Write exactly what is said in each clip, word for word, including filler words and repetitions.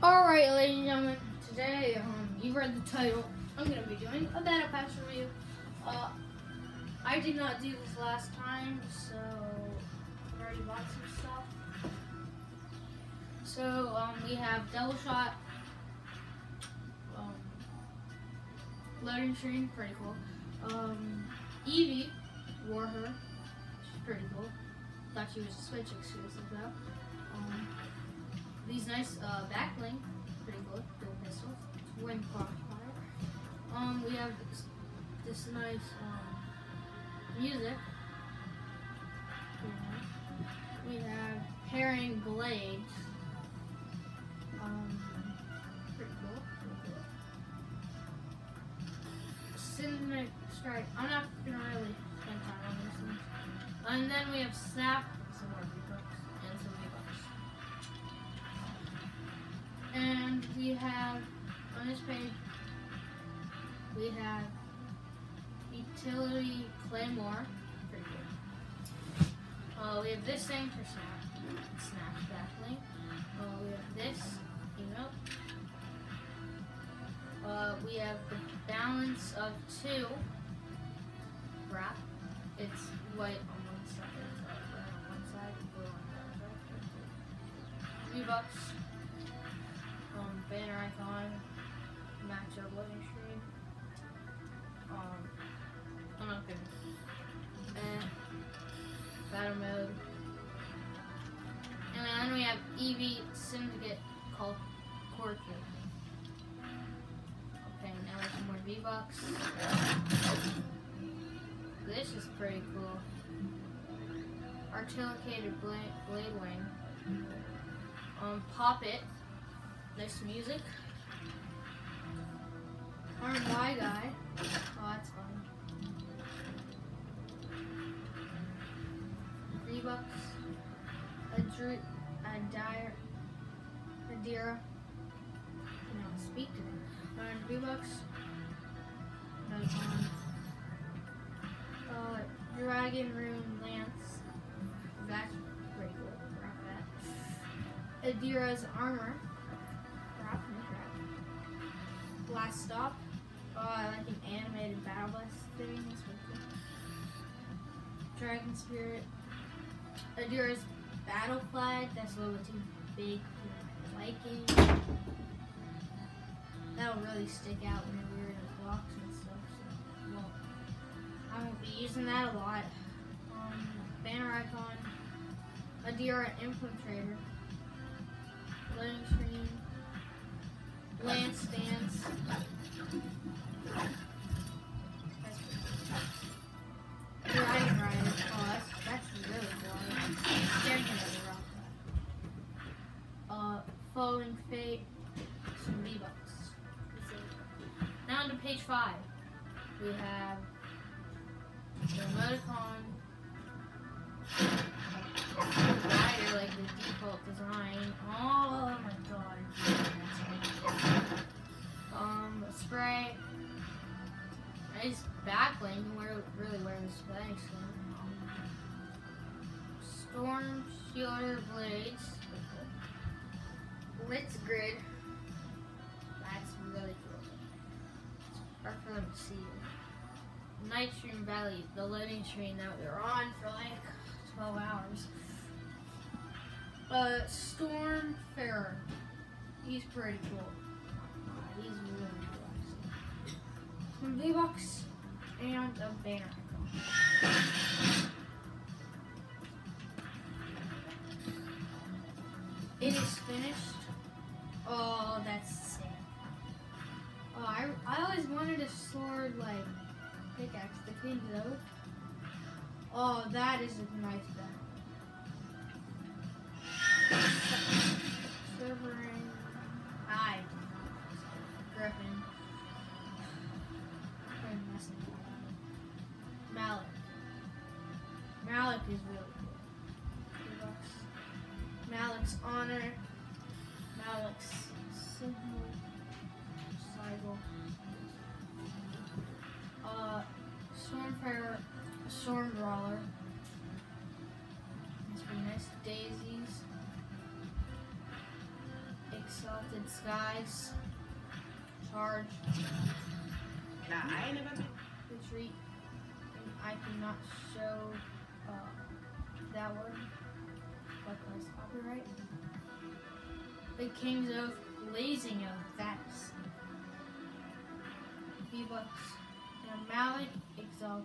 Alright, ladies and gentlemen, today, um, you've read the title, I'm going to be doing a Battle Pass review. Uh, I did not do this last time, so I've already bought some stuff. So, um, we have Double Shot, um, Loading Screen, pretty cool. Um, Eevee, Warher, she's pretty cool. Thought she was a Switch exclusive though. Um, These nice uh, back bling, pretty good, dual pistol, wind crossfire. Um, we have this, this nice um, music. We have pairing blades. Um, pretty cool. Pretty cool. Cinematic Strike. I'm not gonna really spend time on this one. And then we have Snap, some more V-Bucks, and some V-Bucks. And we have, on this page, we have Utility Claymore, pretty good. Uh, we have this thing for Snap, Snap Backling. Uh, we have this, emote. Uh, we have the Balance of Two wrap. It's white on one side, it's uh, red on one side, blue on the other side. V-Bucks. Um, banner icon, matchup loading screen. Um, I'm not gonna. Eh, battle mode. And then we have Eevee Syndicate called Corky. Okay, now there's some more V-Bucks. This is pretty cool. Articulated blade, blade wing. Um, Pop It. Nice music. Arm Y guy. Oh, that's fun. V-Bucks. Adri Adire Adira. I cannot speak to them. And V-Bucks. Uh, Dragon Rune Lance. That's pretty cool. Rock that. Adira's armor. Blast Stop. Oh, I like an animated battle bus thing. That's really cool. Dragon Spirit. Adira's Battle Flag. That's a little bit too big for my liking. That'll really stick out whenever you're in a box and stuff. So, well, I won't be using that a lot. Um, banner icon. Adira Infiltrator. Loading screen. Lance Stance. That's Dragon Rider. Oh, that's, that's really cool. Staring at the rock. Uh, Falling Fate. Some V-Bucks. Now on to page five. We have the emoticon. Rider, like the default design. Oh my god. Um, spray. Nice backbling. We're really wearing this flag soon. Storm Shielder Blades. Blitz Grid. That's really cool. It's hard for them to see. Night Stream Valley, the loading screen that we were on for like twelve hours. Uh, Storm Farer. He's pretty cool. Uh, he's really cool, actually. Some V-Bucks and a banner icon. It is finished. Oh, that's sick. Oh, I, I always wanted a sword like pickaxe that cleans it over. Oh, that is a nice banner. Silvering Eye. Griffin. I'm messing with that. Malik. Malik is really cool. Malik's Honor. Malik's Signal. Cycle. Uh, Stormfarer. Storm Brawler. It's for nice daisies. Exalted Skies. Charge. Nah, I ain't never been. Retreat. And I cannot show uh, that word because copyright. The King's Oath. Blazing Oath. That's V-Bucks. And Malik Exalted.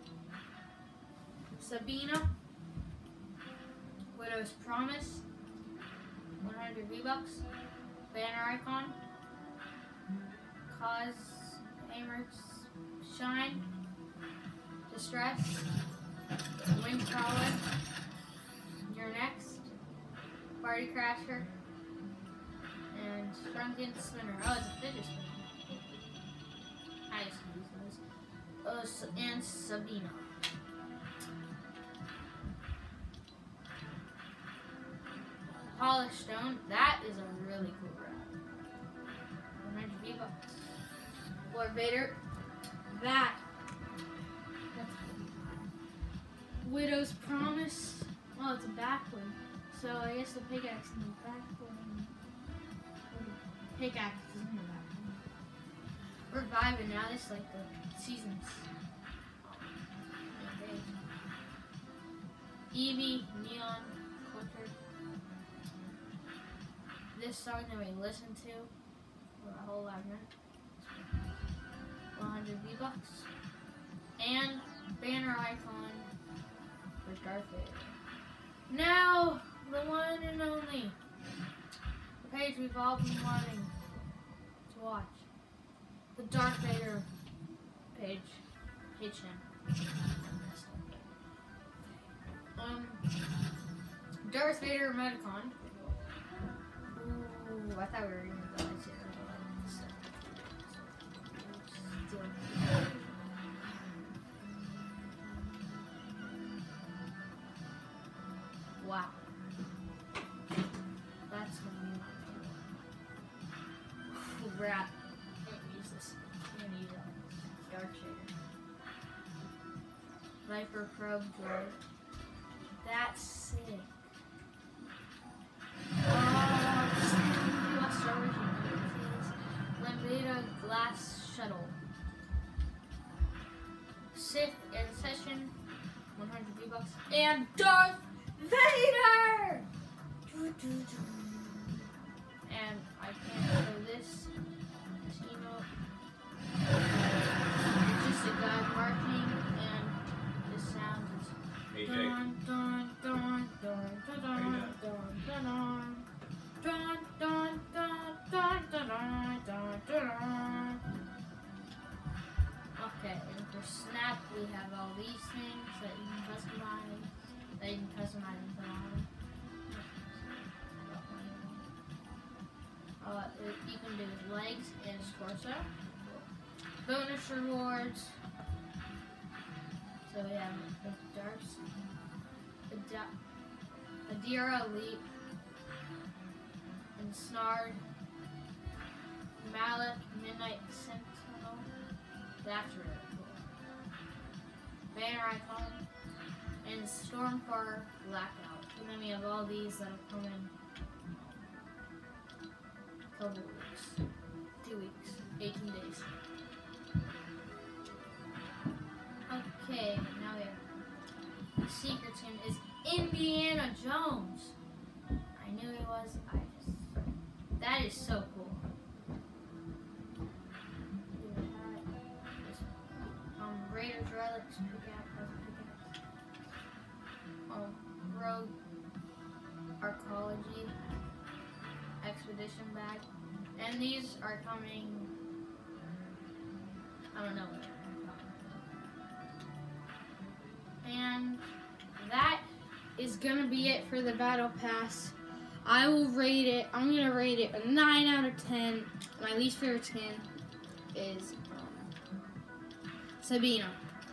Sabina. Widow's Promise. one hundred V-Bucks. Banner Icon. Cause Hamer's Shine. Distress. Wing Crawler. You're Next. Party Crasher. And Shrunken Spinner. Oh, it's a fidget spinner. I used to use those. Uh, so, and Sabina. Polished Stone. That is a really cool rap. one hundred V-Bucks. Lord Vader. That. That's cool. Widow's Promise. Oh, it's a backwind. So I guess the pickaxe in the backwind. Pickaxe is in the backwind. We're vibing now. This is like the seasons. Okay. Eevee, Neon, Culture. This song that we listened to for a whole lot of minutes. one hundred V-Bucks. And Banner Icon with Darth Vader. Now, the one and only. The page we've all been wanting to watch. The Darth Vader page. Page now. Um, Darth Vader Metacon. Ooh, I thought we were going to go into it. Wow. That's going to be my favorite. Rat. I'm going to use this. I'm going to use a dark shader. Viper Probe Droid. That's sick. Lambda Glass Shuttle. Sith in Session, one hundred V-Bucks. And Darth Vader! And I can't show this. You know, it's just a guy marching, and this sound is Hey, dun dun dun dun dun dun dun dun dun. Dun, dun, dun, dun, dun, dun, dun, dun. Okay, and for Snap we have all these things that you can customize, that you can customize and put on. Uh, it, you can do his legs and his torso. Bonus rewards. So we have the Darks, Adira Elite, and Snarg, Mallet, Midnight Sentinel. That's really cool. Banner Icon, and Stormfar Blackout. And then we have all these that have come in a couple weeks. Two weeks. eighteen days. Okay, now we have the secret team is Indiana Jones. I knew it was. I just, that is so cool. Um, Raiders Relics pickaxe has a pickaxe. Um, Rogue Archaeology Expedition bag, and these are coming. I don't know. And that is gonna be it for the battle pass. I will rate it. I'm gonna rate it a nine out of ten. My least favorite skin is um, Sabina.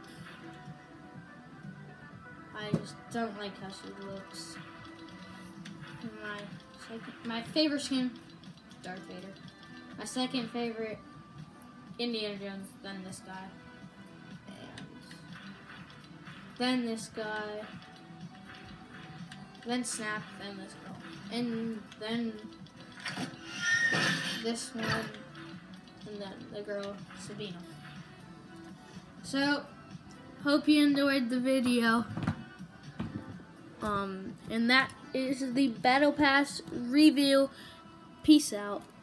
I just don't like how she looks. My second, my favorite skin, Darth Vader. My second favorite, Indiana Jones. Then this guy. Then this guy, then Snap, then this girl, and then this one, and then the girl, Sabina. So, hope you enjoyed the video. Um, and that is the Battle Pass review. Peace out.